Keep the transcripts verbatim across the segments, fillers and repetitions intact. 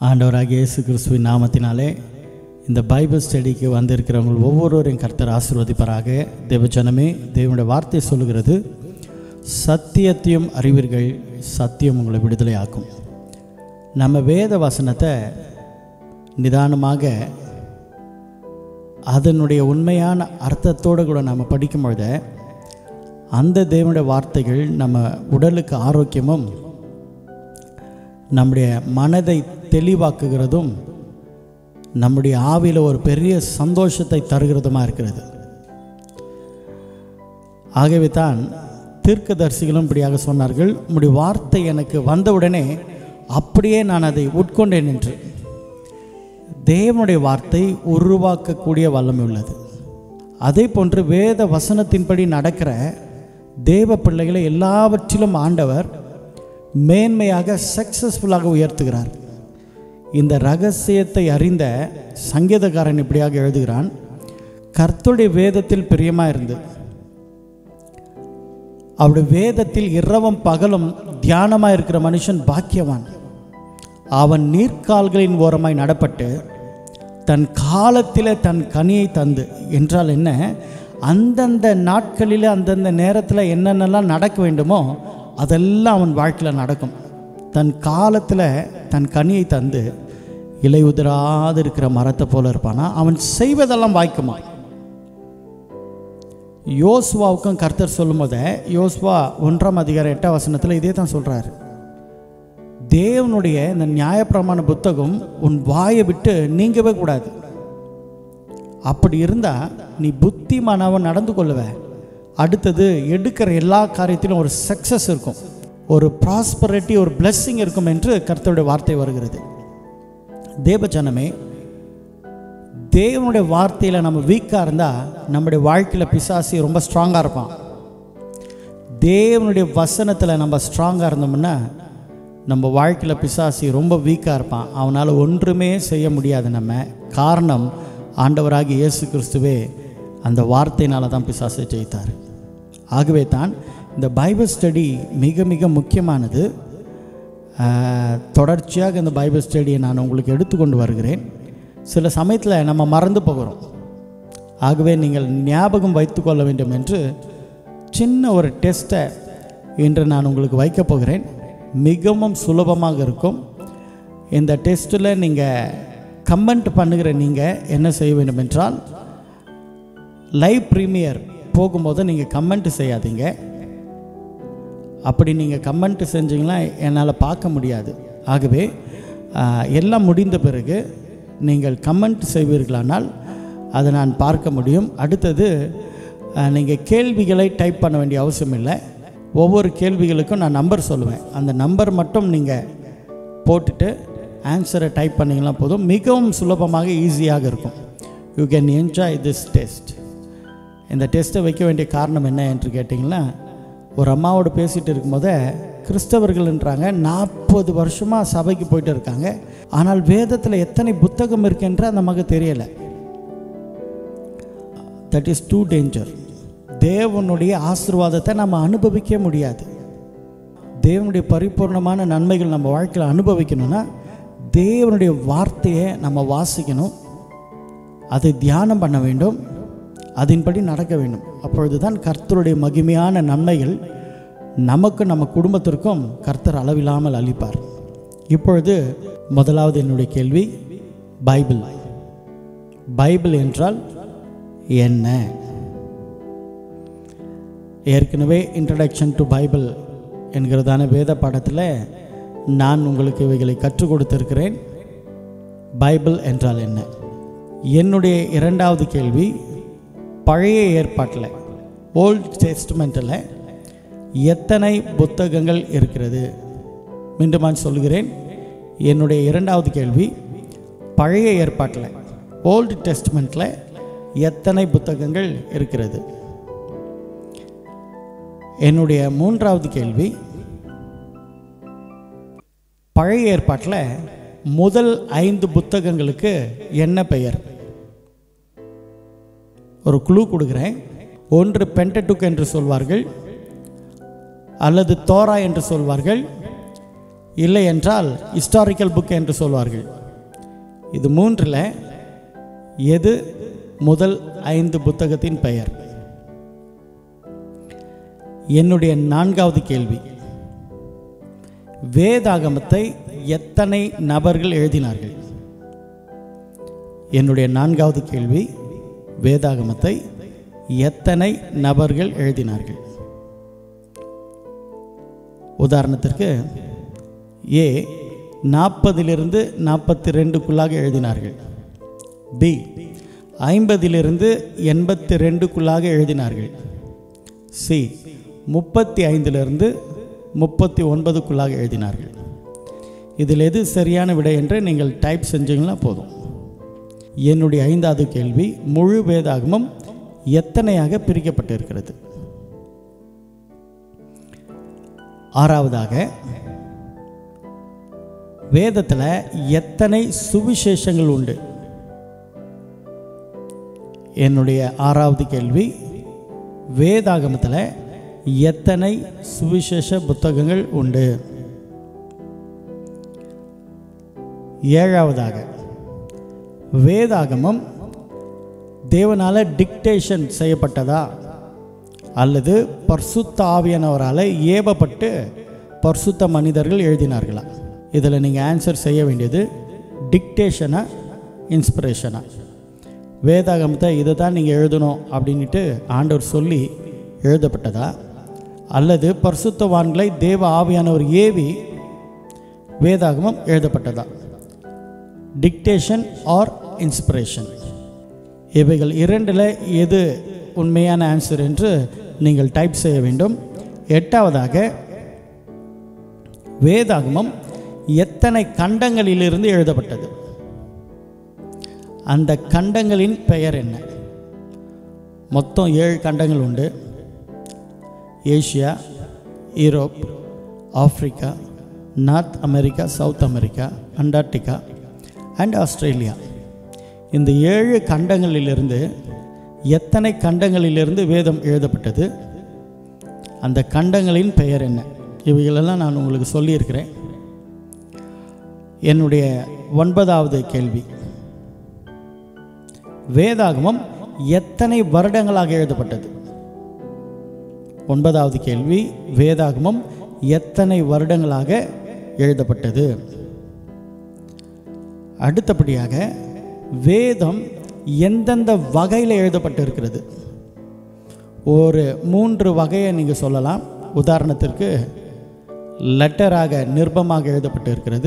ஆண்டவராகிய இயேசு கிறிஸ்துவின் நாமத்தினாலே இந்த பைபிள் ஸ்டடிக்கு வந்திருக்கிறவங்க ஒவ்வொருவரையும் கர்த்தர் ஆசீர்வதிப்பாராக. தேவஜனமே, தேவனுடைய வார்த்தை சொல்லுகிறது, சத்தியத்தையும் அறிவீர்கள், சத்தியம் உங்களை விடுதலை ஆக்கும். நம்ம வேத வசனத்தை நிதானமாக அதனுடைய உண்மையான அர்த்தத்தோடு கூட நம்ம படிக்கும்பொழுது அந்த தேவனுடைய வார்த்தைகள் நம்ம உடலுக்கு ஆரோக்கியமும் நம்முடைய மனதை தெளிவாக்குகிறதும் நம்முடைய ஆவியில் ஒரு பெரிய சந்தோஷத்தை தருகிறதுமா இருக்கிறது. ஆகவே தான் தீர்க்கதரிசிகளும் இப்படியாக சொன்னார்கள், உம்முடைய வார்த்தை எனக்கு வந்தவுடனே அப்படியே நான் அதை உட்கொண்டேன் என்று. தேவனுடைய வார்த்தை உருவாக்கக்கூடிய வல்லமை உள்ளது. அதே போன்று வேத வசனத்தின்படி நடக்கிற தேவ பிள்ளைகளை எல்லாவற்றிலும் ஆண்டவர் மேன்மையாக சக்சஸ்ஃபுல்லாக உயர்த்துகிறார். இந்த ரகசியத்தை அறிந்த சங்கீதக்காரன் இப்படியாக எழுதுகிறான், கர்த்தருடைய வேதத்தில் பிரியமாக இருந்து அவருடைய வேதத்தில் இரவும் பகலும் தியானமாக இருக்கிற மனுஷன் பாக்கியவான். அவன் நீர்க்கால்களின் ஓரமாய் நடப்பட்டு தன் காலத்தில் தன் கனியை தந்து. என்றால் என்ன, அந்தந்த நாட்களில் அந்தந்த நேரத்தில் என்னென்னலாம் நடக்க வேண்டுமோ அதெல்லாம் அவன் வாழ்க்கையில் நடக்கும். தன் காலத்தில் தன் கனியை தந்து இலை உதிராது இருக்கிற மரத்தை போல இருப்பானா, அவன் செய்வதெல்லாம் வாய்க்குமா. யோசுவாவுக்கும் கர்த்தர் சொல்லும் போத யோசுவா ஒன்றாம் அதிகாரம் எட்டாம் வசனத்தில் இதே தான் சொல்கிறார். தேவனுடைய இந்த நியாயப்பிரமாண புத்தகம் உன் வாயை விட்டு நீங்கவே கூடாது. அப்படி இருந்தால் நீ புத்திமானவன் நடந்து கொள்ளுவ. அடுத்தது எடுக்கிற எல்லா காரியத்திலும் ஒரு சக்ஸஸ் இருக்கும், ஒரு ப்ராஸ்பரிட்டி, ஒரு பிளெஸ்ஸிங் இருக்கும் என்று கர்த்தருடைய வார்த்தை வருகிறது. தேவஜனமே, தேவனுடைய வார்த்தையில் நம்ம வீக்காக இருந்தால் நம்முடைய வாழ்க்கையில் பிசாசி ரொம்ப ஸ்ட்ராங்காக இருப்பான். தேவனுடைய வசனத்தில் நம்ம ஸ்ட்ராங்காக இருந்தோம்னா நம்ம வாழ்க்கையில் பிசாசி ரொம்ப வீக்காக இருப்பான். அவனால் ஒன்றுமே செய்ய முடியாது. நம்ம காரணம் ஆண்டவராகிய இயேசு கிறிஸ்துவே அந்த வார்த்தையினால தான் பிசாசை ஜெயித்தார். ஆகவே தான் இந்த பைபிள் ஸ்டடி மிக மிக முக்கியமானது. தொடர்ச்சியாக இந்த பைபிள் ஸ்டடியை நான் உங்களுக்கு எடுத்துக்கொண்டு வருகிறேன். சில சமயத்தில் நம்ம மறந்து போகிறோம். ஆகவே நீங்கள் ஞாபகம் வைத்துக்கொள்ள வேண்டும் என்று சின்ன ஒரு டெஸ்ட்டை இன்று நான் உங்களுக்கு வைக்கப் போகிறேன். மிகவும் சுலபமாக இருக்கும். இந்த டெஸ்ட்டில் நீங்கள் கமெண்ட் பண்ணுகிற நீங்கள் என்ன செய்ய வேண்டும் என்றால், லைவ் ப்ரீமியர் போகும்போது நீங்கள் கமெண்ட் செய்யாதீங்க. அப்படி நீங்கள் கமெண்ட் செஞ்சீங்கன்னா என்னால் பார்க்க முடியாது. ஆகவே எல்லாம் முடிந்த பிறகு நீங்கள் கமெண்ட் செய்வீர்களானால் அதை நான் பார்க்க முடியும். அடுத்தது, நீங்கள் கேள்விகளை டைப் பண்ண வேண்டிய அவசியம் இல்லை. ஒவ்வொரு கேள்விகளுக்கும் நான் நம்பர் சொல்லுவேன். அந்த நம்பர் மட்டும் நீங்கள் போட்டுட்டு ஆன்சரை டைப் பண்ணிங்கன்னா போதும். மிகவும் சுலபமாக ஈஸியாக இருக்கும். You can enjoy this test. இந்த டெஸ்ட்டை வைக்க வேண்டிய காரணம் என்ன என்று கேட்டிங்கன்னா, ஒரு அம்மாவோடு பேசிகிட்டு இருக்கும்போதே கிறிஸ்தவர்கள்ன்றாங்க, நாற்பது வருஷமாக சபைக்கு போயிட்டு இருக்காங்க, ஆனால் வேதத்தில் எத்தனை புத்தகம் இருக்குன்ற நமக்கு தெரியலை. That is too danger. தேவனுடைய ஆசீர்வாதத்தை நம்ம அனுபவிக்க முடியாது. தேவனுடைய பரிபூர்ணமான நன்மைகள் நம்ம வாழ்க்கையில் அனுபவிக்கணும்னா தேவனுடைய வார்த்தையை நம்ம வாசிக்கணும், அதை தியானம் பண்ண வேண்டும், அதன்படி நடக்க வேண்டும். அப்பொழுது தான் கர்த்தருடைய மகிமையான நன்மைகள் நமக்கு நம்ம குடும்பத்திற்கும் கர்த்தர் அளவில்லாமல் அளிப்பார். இப்பொழுது முதலாவது என்னுடைய கேள்வி, பைபிள். பைபிள் என்றால் என்ன? ஏற்கனவே இன்ட்ரடக்ஷன் டு பைபிள் என்கிறதான வேத பாடத்தில் நான் உங்களுக்கு இவைகளை கற்றுக் கொடுத்திருக்கிறேன். பைபிள் என்றால் என்ன? என்னுடைய இரண்டாவது கேள்வி, பழைய ஏற்பாட்டில் ஓல்ட் டெஸ்ட்மெண்ட்டில் எத்தனை புத்தகங்கள் இருக்கிறது? மீண்டும் நான் சொல்கிறேன், என்னுடைய இரண்டாவது கேள்வி, பழைய ஏற்பாட்டில் ஓல்டு டெஸ்ட்மெண்ட்டில் எத்தனை புத்தகங்கள் இருக்கிறது? என்னுடைய மூன்றாவது கேள்வி, பழைய ஏற்பாட்டில் முதல் ஐந்து புத்தகங்களுக்கு என்ன பெயர்? ஒரு குழு கொடுக்குறேன். ஒன்று பென்டெடுக் என்று சொல்வார்கள், அல்லது தோரா என்று சொல்வார்கள், இல்லை என்றால் ஹிஸ்டாரிக்கல் புக் என்று சொல்வார்கள். இது மூன்றில் எது முதல் ஐந்து புத்தகத்தின் பெயர்? என்னுடைய நான்காவது கேள்வி, வேதாகமத்தை எத்தனை நபர்கள் எழுதினார்கள்? என்னுடைய நான்காவது கேள்வி, வேதாகமத்தை எத்தனை நபர்கள் எழுதினார்கள்? உதாரணத்திற்கு ஏ நாற்பதிலிருந்து நாற்பத்தி ரெண்டுக்குள்ளாக எழுதினார்கள், பி ஐம்பதிலிருந்து எண்பத்தி ரெண்டுக்குள்ளாக எழுதினார்கள், சி முப்பத்தி ஐந்திலிருந்து முப்பத்தி ஒன்பதுக்குள்ளாக எழுதினார்கள். இதில் எது சரியான விடை என்று நீங்கள் டைப் செஞ்சீங்கன்னா போதும். என்னுடைய ஐந்தாவது கேள்வி, முழு வேதாகமம் எத்தனையாக பிரிக்கப்பட்டிருக்கிறது? ஆறாவதாக, வேதத்தில் எத்தனை சுவிசேஷங்கள் உண்டு? என்னுடைய ஆறாவது கேள்வி, வேதாகமத்தில் எத்தனை சுவிசேஷ புத்தகங்கள் உண்டு? ஏழாவதாக, வேதாகமம் தேவனால் டிக்டேஷன் செய்யப்பட்டதா அல்லது பரிசுத்த ஆவியானவரால் ஏவப்பட்டு பரிசுத்த மனிதர்கள் எழுதினார்களா? இதில் நீங்கள் ஆன்சர் செய்ய வேண்டியது டிக்டேஷனா இன்ஸ்பிரேஷனா. வேதாகமத்தை இதை தான் நீங்கள் எழுதணும் அப்படின்ட்டு ஆண்டவர் சொல்லி எழுதப்பட்டதா அல்லது பரிசுத்தவான்களை தேவ ஆவியானவர் ஏவி வேதாகமம் எழுதப்பட்டதா? டிக்டேஷன் ஆர் இன்ஸ்பிரேஷன், இவைகள் இரண்டில் எது உண்மையான ஆன்சர் என்று நீங்கள் டைப் செய்ய வேண்டும். எட்டாவதாக, வேதாகமம் எத்தனை கண்டங்களிலிருந்து எழுதப்பட்டது? அந்த கண்டங்களின் பெயர் என்ன? மொத்தம் ஏழு கண்டங்கள் உண்டு. Asia, Europe, Africa, North America, South America, Antarctica and Australia. இந்த ஏழு கண்டங்களிலிருந்து எத்தனை கண்டங்களிலிருந்து வேதம் எழுதப்பட்டது? அந்த கண்டங்களின் பெயர் என்ன? இவைகளெல்லாம் நான் உங்களுக்கு சொல்லியிருக்கிறேன். என்னுடைய ஒன்பதாவது கேள்வி, வேதாகமம் எத்தனை வருடங்களாக எழுதப்பட்டது? ஒன்பதாவது கேள்வி, வேதாகமம் எத்தனை வருடங்களாக எழுதப்பட்டது? அடுத்தபடியாக, வேதம் எந்தெந்த வகையில் எழுதப்பட்டிருக்கிறது? ஒரு மூன்று வகையை நீங்கள் சொல்லலாம். உதாரணத்திற்கு, லெட்டராக நிருபமாக எழுதப்பட்டு இருக்கிறது.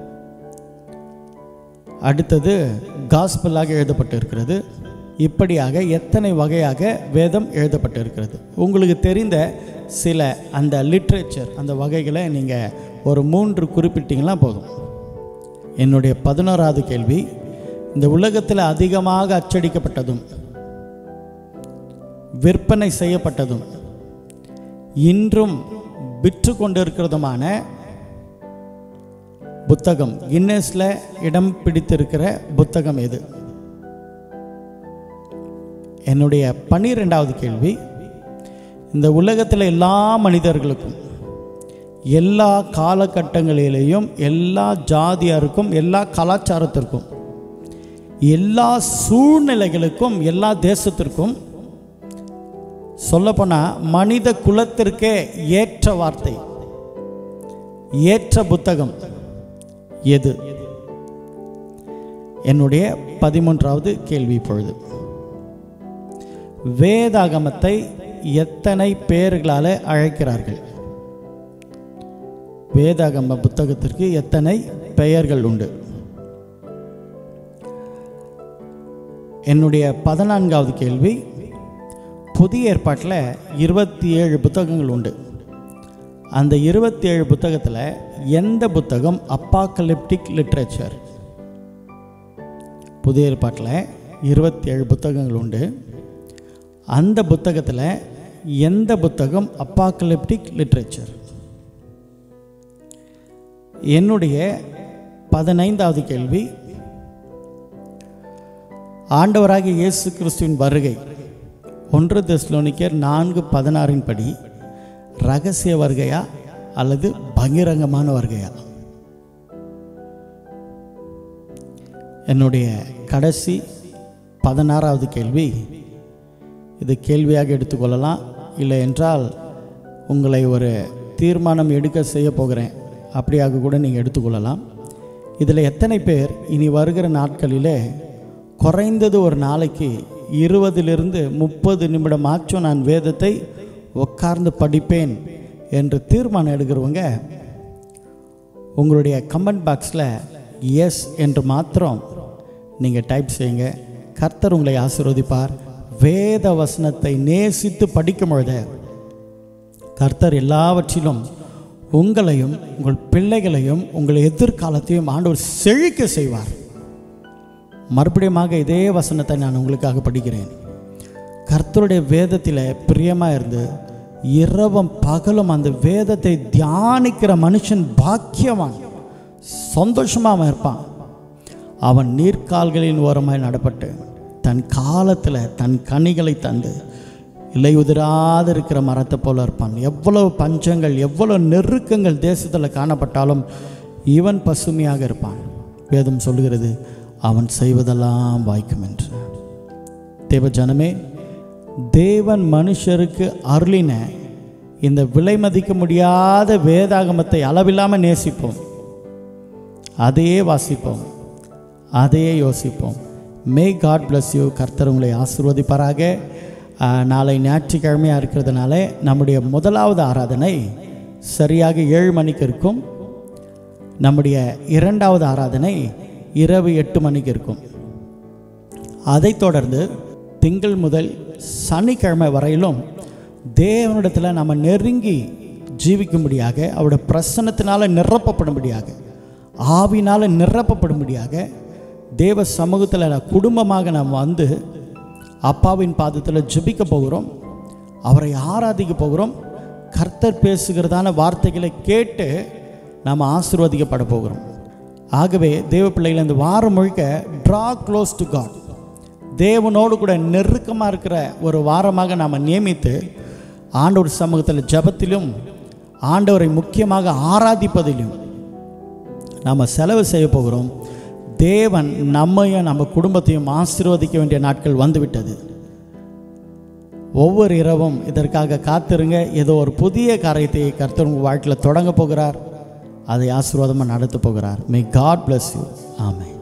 அடுத்தது காஸ்பலாக எழுதப்பட்டு இருக்கிறது. இப்படியாக எத்தனை வகையாக வேதம் எழுதப்பட்டு இருக்கிறது? உங்களுக்கு தெரிந்த சில அந்த லிட்ரேச்சர், அந்த வகைகளை நீங்கள் ஒரு மூன்று குறிப்பிட்டீங்கன்னா போதும். என்னுடைய பதினோராவது கேள்வி, இந்த உலகத்தில் அதிகமாக அச்சடிக்கப்பட்டதும் விற்பனை செய்யப்பட்டதும் இன்றும் விற்று கொண்டிருக்கிறதுமான புத்தகம், கின்னஸ்ல இடம் பிடித்திருக்கிற புத்தகம் எது? என்னுடைய பன்னிரெண்டாவது கேள்வி, இந்த உலகத்தில் எல்லா மனிதர்களுக்கும் எல்லா காலகட்டங்களிலேயும் எல்லா ஜாதியாருக்கும் எல்லா கலாச்சாரத்திற்கும் எல்லா சூழ்நிலைகளுக்கும் எல்லா தேசத்திற்கும் சொல்லப்போனால் மனித குலத்திற்கே ஏற்ற வார்த்தை, ஏற்ற புத்தகம் எது? என்னுடைய பதிமூன்றாவது கேள்வி இப்பொழுது, வேதாகமத்தை எத்தனை பெயர்களால் அழைக்கிறார்கள்? வேதாகம புத்தகத்திற்கு எத்தனை பெயர்கள் உண்டு? என்னுடைய பதினான்காவது கேள்வி, புதிய ஏற்பாட்டில் இருபத்தி ஏழு புத்தகங்கள் உண்டு. அந்த இருபத்தி ஏழு புத்தகத்தில் எந்த புத்தகம் அப்பாக்கலிப்டிக் லிட்ரேச்சர்? புதிய ஏற்பாட்டில் இருபத்தி ஏழு புத்தகங்கள் உண்டு. அந்த புத்தகத்தில் எந்த புத்தகம் அப்பாக்கலிப்டிக் லிட்ரேச்சர்? என்னுடைய பதினைந்தாவது கேள்வி, ஆண்டவராகிய இயேசு கிறிஸ்துவின் வருகை ஒன்று தெசலோனிக்கேயர் நான்கு பதினாறின் படி ரகசிய வருகையா அல்லது பகிரங்கமான வருகையா? என்னுடைய கடைசி பதினாறாவது கேள்வி. இது கேள்வியாக எடுத்துக்கொள்ளலாம், இல்லை என்றால் உங்களை ஒரு தீர்மானம் எடுக்க செய்ய போகிறேன், அப்படியாக கூட நீங்கள் எடுத்துக்கொள்ளலாம். இதில் எத்தனை பேர் இனி வருகிற நாட்களிலே குறைந்தது ஒரு நாளைக்கு இருபதிலிருந்து முப்பது நிமிடம் ஆச்சும் நான் வேதத்தை உட்கார்ந்து படிப்பேன் என்று தீர்மானம் எடுக்கிறவங்க உங்களுடைய கமெண்ட் பாக்ஸில் எஸ் என்று மாத்திரம் நீங்கள் டைப் செய்யுங்க. கர்த்தர் உங்களை ஆசீர்வதிப்பார். வேத வசனத்தை நேசித்து படிக்கும் பொழுது கர்த்தர் எல்லாவற்றிலும் உங்களையும் உங்கள் பிள்ளைகளையும் உங்கள் எதிர்காலத்தையும் ஆண்டவர் செழிக்க செய்வார். மறுபடியுமாக இதே வசனத்தை நான் உங்களுக்காக படிக்கிறேன். கர்த்தருடைய வேதத்தில் பிரியமாக இருந்து இரவும் பகலும் அந்த வேதத்தை தியானிக்கிற மனுஷன் பாக்கியவான், சந்தோஷமாக இருப்பான். அவன் நீர்க்கால்களின் ஓரமாய் நடப்பட்டு தன் காலத்தில் தன் கனிகளை தந்து இலை உதிராது இருக்கிற மரத்தை போல இருப்பான். எவ்வளவு பஞ்சங்கள் எவ்வளவு நெருக்கங்கள் தேசத்தில் காணப்பட்டாலும் இவன் பசுமையாக இருப்பான். வேதம் சொல்லுகிறது அவன் செய்வதெல்லாம் வாய்க்கும் என்று. தேவ ஜனமே, தேவன் மனுஷருக்கு அருளின இந்த விலை மதிக்க முடியாத வேதாகமத்தை அளவில்லாமல் நேசிப்போம், அதையே வாசிப்போம், அதையே யோசிப்போம். May God bless you. கர்த்தர் உங்களை ஆசீர்வதிப்பாராக. நாளை ஞாயிற்றுக்கிழமையாக இருக்கிறதுனால நம்முடைய முதலாவது ஆராதனை சரியாக ஏழு மணிக்கு இருக்கும். நம்முடைய இரண்டாவது ஆராதனை இரவு எட்டு மணிக்கு இருக்கும். அதைத் தொடர்ந்து திங்கள் முதல் சனிக்கிழமை வரையிலும் தேவனிடத்தில் நம்ம நெருங்கி ஜீவிக்கும்படியாக, அவருடைய பிரசன்னத்தினால் நிரப்பப்படும்படியாக, ஆவினால் நிரப்பப்படும்படியாக தேவ சமூகத்தில் குடும்பமாக நாம் வந்து அப்பாவின் பாதத்தில் ஜெபிக்க போகிறோம், அவரை ஆராதிக்க போகிறோம். கர்த்தர் பேசுகிறதான வார்த்தைகளை கேட்டு நாம் ஆசீர்வதிக்கப்பட போகிறோம். ஆகவே தேவ பிள்ளைகள் இந்த வாரம் முழுக்க ட்ரா க்ளோஸ் டு காட், தேவனோடு கூட நெருக்கமாக இருக்கிற ஒரு வாரமாக நாம் நியமித்து ஆண்டவர் சமூகத்தில் ஜெபத்திலும் ஆண்டவரை முக்கியமாக ஆராதிப்பதிலும் நாம் செலவு செய்ய போகிறோம். தேவன் நம்மையும் நம்ம குடும்பத்தையும் ஆசீர்வதிக்க வேண்டிய நாட்கள் வந்துவிட்டது. ஒவ்வொரு இரவும் இதற்காக காத்திருங்க. ஏதோ ஒரு புதிய காரியத்தை கர்த்தர் உங்கள் வாழ்க்கையில் தொடங்க போகிறார், அதை ஆசீர்வாதமாக நடத்த போகிறார். May God bless you. Amen.